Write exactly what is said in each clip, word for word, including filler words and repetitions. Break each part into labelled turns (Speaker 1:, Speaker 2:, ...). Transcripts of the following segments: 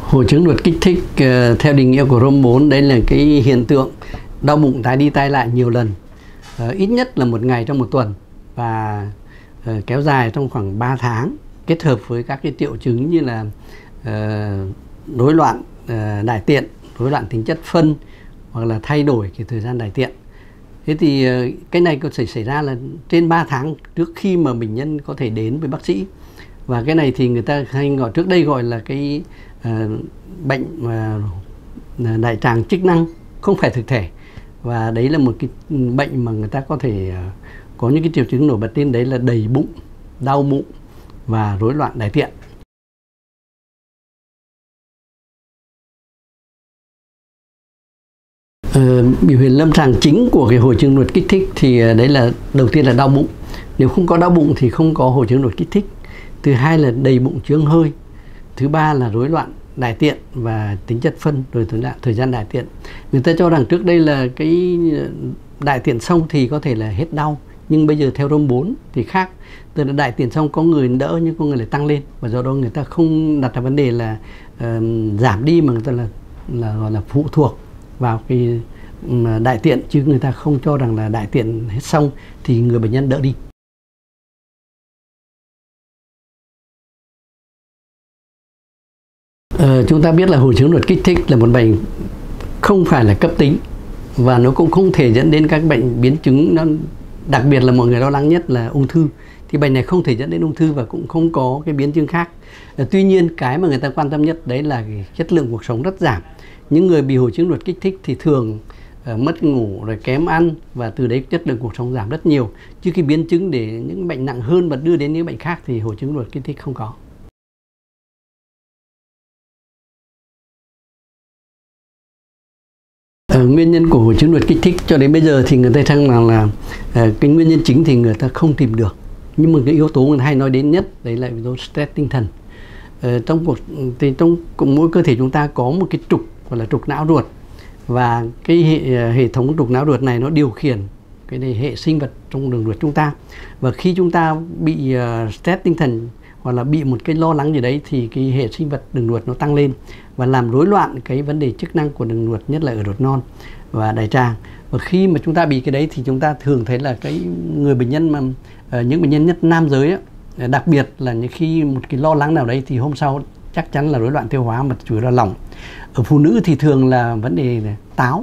Speaker 1: Hội chứng ruột kích thích uh, theo định nghĩa của Rome bốn, đây là cái hiện tượng đau bụng tái đi tái lại nhiều lần, uh, ít nhất là một ngày trong một tuần và uh, kéo dài trong khoảng ba tháng, kết hợp với các cái triệu chứng như là uh, rối loạn uh, đại tiện, rối loạn tính chất phân hoặc là thay đổi cái thời gian đại tiện. Thế thì uh, cái này có thể xảy ra là trên ba tháng trước khi mà bệnh nhân có thể đến với bác sĩ. Và cái này thì người ta hay gọi, trước đây gọi là cái uh, bệnh uh, đại tràng chức năng không phải thực thể. Và đấy là một cái bệnh mà người ta có thể uh, có những cái triệu chứng nổi bật lên, đấy là đầy bụng, đau bụng và rối loạn đại tiện. Uh, biểu hiện lâm sàng chính của cái hội chứng ruột kích thích thì uh, đấy là đầu tiên là đau bụng. Nếu không có đau bụng thì không có hội chứng ruột kích thích. Thứ hai là đầy bụng chướng hơi. Thứ ba là rối loạn đại tiện và tính chất phân rồi thời gian đại tiện. Người ta cho rằng trước đây là cái đại tiện xong thì có thể là hết đau, nhưng bây giờ theo Rome bốn thì khác. Tức là đại tiện xong có người đỡ nhưng có người lại tăng lên, và do đó người ta không đặt ra vấn đề là uh, giảm đi, mà người ta là là gọi là phụ thuộc vào cái um, đại tiện, chứ người ta không cho rằng là đại tiện hết xong thì người bệnh nhân đỡ đi. Ờ, chúng ta biết là hội chứng ruột kích thích là một bệnh không phải là cấp tính, và nó cũng không thể dẫn đến các bệnh biến chứng, nó đặc biệt là mọi người lo lắng nhất là ung thư. Thì bệnh này không thể dẫn đến ung thư và cũng không có cái biến chứng khác. Ờ, tuy nhiên cái mà người ta quan tâm nhất đấy là cái chất lượng cuộc sống rất giảm. Những người bị hội chứng ruột kích thích thì thường uh, mất ngủ rồi kém ăn, và từ đấy chất lượng cuộc sống giảm rất nhiều. Chứ cái biến chứng để những bệnh nặng hơn và đưa đến những bệnh khác thì hội chứng ruột kích thích không có. Uh, nguyên nhân của hội chứng ruột kích thích cho đến bây giờ thì người ta thấy rằng là uh, cái nguyên nhân chính thì người ta không tìm được. Nhưng mà cái yếu tố người ta hay nói đến nhất đấy là yếu tố stress tinh thần. Uh, trong cuộc thì trong mỗi cơ thể chúng ta có một cái trục gọi là trục não ruột, và cái hệ, hệ thống trục não ruột này nó điều khiển cái này, hệ sinh vật trong đường ruột chúng ta. Và khi chúng ta bị uh, stress tinh thần hoặc là bị một cái lo lắng gì đấy thì cái hệ sinh vật đường ruột nó tăng lên và làm rối loạn cái vấn đề chức năng của đường ruột, nhất là ở ruột non và đại tràng. Và khi mà chúng ta bị cái đấy thì chúng ta thường thấy là cái người bệnh nhân mà uh, những bệnh nhân nhất nam giới ấy, đặc biệt là những khi một cái lo lắng nào đấy thì hôm sau chắc chắn là rối loạn tiêu hóa, mà chủ yếu là lỏng. Ở phụ nữ thì thường là vấn đề là táo.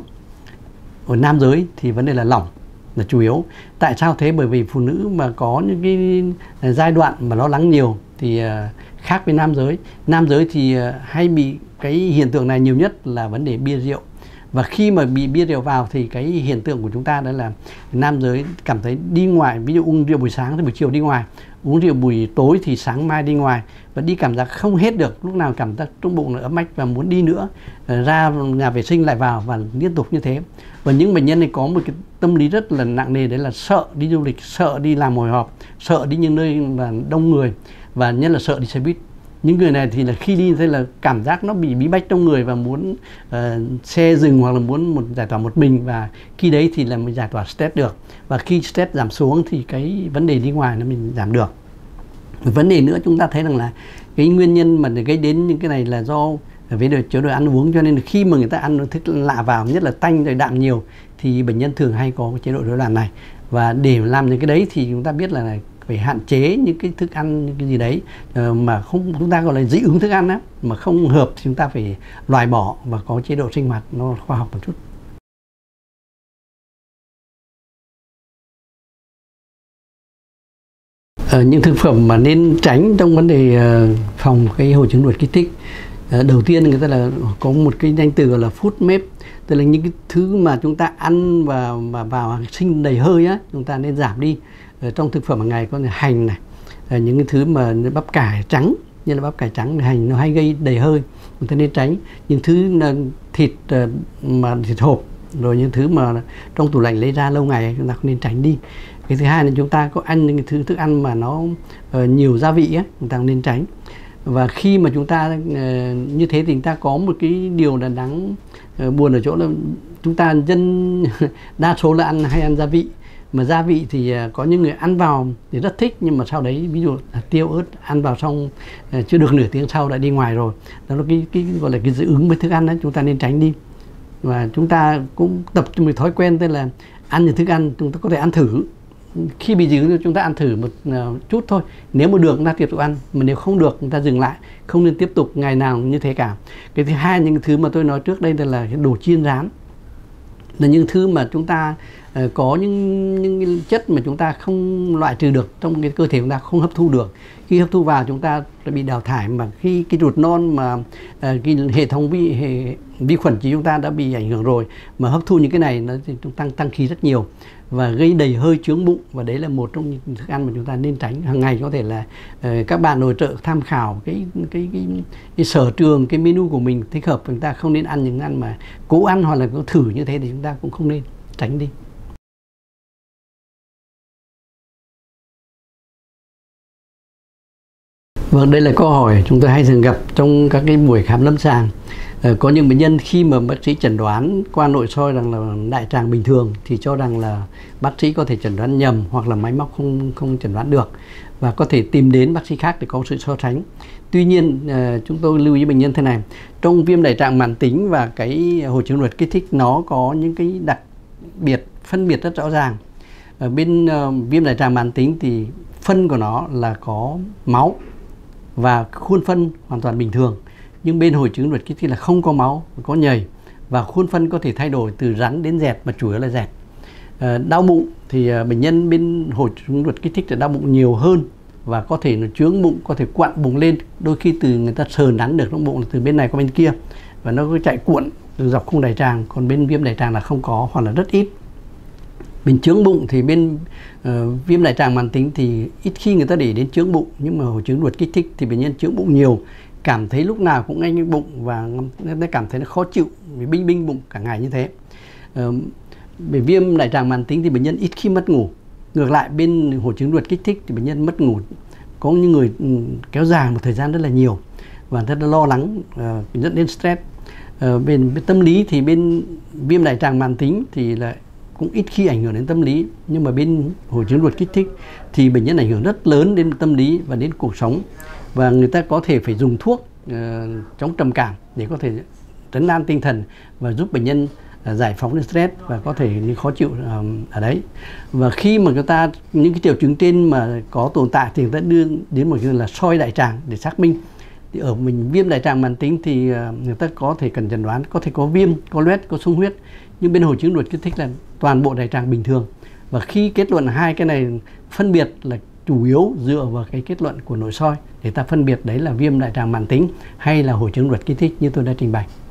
Speaker 1: Ở nam giới thì vấn đề là lỏng là chủ yếu. Tại sao thế? Bởi vì phụ nữ mà có những cái giai đoạn mà lo lắng nhiều thì khác với nam giới. Nam giới thì hay bị cái hiện tượng này nhiều nhất là vấn đề bia rượu. Và khi mà bị bia rượu vào thì cái hiện tượng của chúng ta đó là nam giới cảm thấy đi ngoài, ví dụ uống rượu buổi sáng thì buổi chiều đi ngoài, uống rượu buổi tối thì sáng mai đi ngoài, và đi cảm giác không hết được, lúc nào cảm giác trong bụng là ấm ách và muốn đi nữa, ra nhà vệ sinh lại vào và liên tục như thế. Và những bệnh nhân này có một cái tâm lý rất là nặng nề, đấy là sợ đi du lịch, sợ đi làm hồi họp, sợ đi những nơi mà đông người, và nhất là sợ đi xe buýt. Những người này thì là khi đi thế là cảm giác nó bị bí bách trong người và muốn uh, xe dừng hoặc là muốn một giải tỏa một mình, và khi đấy thì là mình giải tỏa stress được. Và khi stress giảm xuống thì cái vấn đề đi ngoài nó mình giảm được. Vấn đề nữa chúng ta thấy rằng là cái nguyên nhân mà gây đến những cái này là do về đồ chế độ ăn uống, cho nên là khi mà người ta ăn thức lạ vào, nhất là tanh rồi đạm nhiều, thì bệnh nhân thường hay có cái chế độ rối loạn này. Và để làm những cái đấy thì chúng ta biết là phải hạn chế những cái thức ăn, những cái gì đấy mà không, chúng ta gọi là dị ứng thức ăn á, mà không hợp thì chúng ta phải loại bỏ và có chế độ sinh hoạt nó khoa học một chút. Ờ, những thực phẩm mà nên tránh trong vấn đề phòng cái hội chứng ruột kích thích, đầu tiên người ta là có một cái danh từ gọi là food map, tức là những cái thứ mà chúng ta ăn và và vào sinh đầy hơi á, chúng ta nên giảm đi. Ở trong thực phẩm hàng ngày có hành này, những cái thứ mà bắp cải trắng như là bắp cải trắng, hành nó hay gây đầy hơi, chúng ta nên tránh. Những thứ thịt mà thịt hộp, rồi những thứ mà trong tủ lạnh lấy ra lâu ngày chúng ta không nên tránh đi. Cái thứ hai là chúng ta có ăn những cái thứ thức ăn mà nó uh, nhiều gia vị á, chúng ta nên tránh. Và khi mà chúng ta uh, như thế thì chúng ta có một cái điều là đáng uh, buồn ở chỗ là chúng ta dân đa số là ăn hay ăn gia vị, Mà gia vị thì có những người ăn vào thì rất thích, nhưng mà sau đấy ví dụ là tiêu ớt ăn vào xong chưa được nửa tiếng sau đã đi ngoài rồi, đó là cái, cái gọi là cái dị ứng với thức ăn đó, chúng ta nên tránh đi. Và chúng ta cũng tập cho mình thói quen, tức là ăn những thức ăn chúng ta có thể ăn thử. Khi bị dị ứng chúng ta ăn thử một chút thôi, nếu mà được chúng ta tiếp tục ăn, mà nếu không được chúng ta dừng lại, không nên tiếp tục ngày nào như thế cả. Cái thứ hai, những thứ mà tôi nói trước đây là cái đồ chiên rán, là những thứ mà chúng ta uh, có những những chất mà chúng ta không loại trừ được trong cái cơ thể chúng ta, không hấp thu được. Khi hấp thu vào chúng ta sẽ bị đào thải, mà khi cái ruột non mà uh, cái hệ thống vi hệ vi khuẩn của chúng ta đã bị ảnh hưởng rồi, mà hấp thu những cái này nó thì tăng tăng khí rất nhiều và gây đầy hơi, chướng bụng, và đấy là một trong những thức ăn mà chúng ta nên tránh hàng ngày. Có thể là uh, các bạn nội trợ tham khảo cái cái, cái cái cái sở trường, cái menu của mình thích hợp, chúng ta không nên ăn những ăn mà cố ăn hoặc là cố thử như thế thì chúng ta cũng không nên, tránh đi. Vâng, đây là câu hỏi chúng tôi hay thường gặp trong các cái buổi khám lâm sàng. Ờ, có những bệnh nhân khi mà bác sĩ chẩn đoán qua nội soi rằng là đại tràng bình thường thì cho rằng là bác sĩ có thể chẩn đoán nhầm hoặc là máy móc không không chẩn đoán được, và có thể tìm đến bác sĩ khác để có sự so sánh. Tuy nhiên uh, chúng tôi lưu ý bệnh nhân thế này, trong viêm đại tràng mãn tính và cái hội chứng ruột kích thích nó có những cái đặc biệt phân biệt rất rõ ràng. Ở bên uh, viêm đại tràng mãn tính thì phân của nó là có máu và khuôn phân hoàn toàn bình thường, nhưng bên hội chứng ruột kích thích là không có máu, có nhầy, và khuôn phân có thể thay đổi từ rắn đến dẹt, mà chủ yếu là dẹt. À, đau bụng thì à, bệnh nhân bên hội chứng ruột kích thích là đau bụng nhiều hơn, và có thể nó chướng bụng, có thể cuộn bụng lên, đôi khi từ người ta sờ nắn được trong bụng là từ bên này qua bên kia, và nó cứ chạy cuộn từ dọc khung đại tràng. Còn bên viêm đại tràng là không có hoặc là rất ít. Bên chướng bụng thì bên uh, viêm đại tràng mãn tính thì ít khi người ta để đến chướng bụng, nhưng mà hội chứng ruột kích thích thì bệnh nhân chướng bụng nhiều, cảm thấy lúc nào cũng ngay bụng, và người ta cảm thấy nó khó chịu, vì binh binh bụng cả ngày như thế. Uh, về viêm đại tràng mãn tính thì bệnh nhân ít khi mất ngủ. Ngược lại bên hội chứng ruột kích thích thì bệnh nhân mất ngủ, có những người um, kéo dài một thời gian rất là nhiều và rất là lo lắng, uh, dẫn đến stress. Uh, bên, bên tâm lý thì bên viêm đại tràng mãn tính thì là cũng ít khi ảnh hưởng đến tâm lý, nhưng mà bên hội chứng ruột kích thích thì bệnh nhân ảnh hưởng rất lớn đến tâm lý và đến cuộc sống, và người ta có thể phải dùng thuốc uh, chống trầm cảm để có thể trấn an tinh thần và giúp bệnh nhân uh, giải phóng stress và có thể những khó chịu uh, ở đấy. Và khi mà người ta những cái triệu chứng trên mà có tồn tại thì người ta đưa đến một cái là soi đại tràng để xác minh. Thì ở mình viêm đại tràng mãn tính thì uh, người ta có thể cần chẩn đoán có thể có viêm, có loét, có sung huyết, nhưng bên hội chứng ruột kích thích là toàn bộ đại tràng bình thường. Và khi kết luận hai cái này phân biệt là chủ yếu dựa vào cái kết luận của nội soi để ta phân biệt đấy là viêm đại tràng mãn tính hay là hội chứng ruột kích thích như tôi đã trình bày.